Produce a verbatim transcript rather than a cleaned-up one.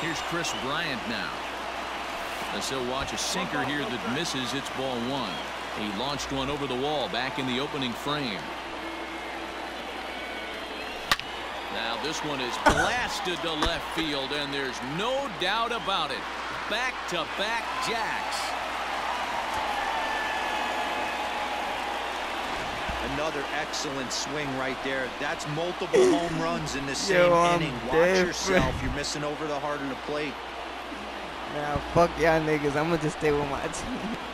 Here's Chris Bryant now. As he'll watch a sinker here that misses. It's ball one. He launched one over the wall back in the opening frame. Now this one is blasted to left field, and there's no doubt about it. Back-to-back jacks. Another excellent swing right there. That's multiple home runs in the same Yo, inning. Watch different. yourself. You're missing over the heart of the plate. Nah, fuck y'all niggas. I'm gonna just stay with my team.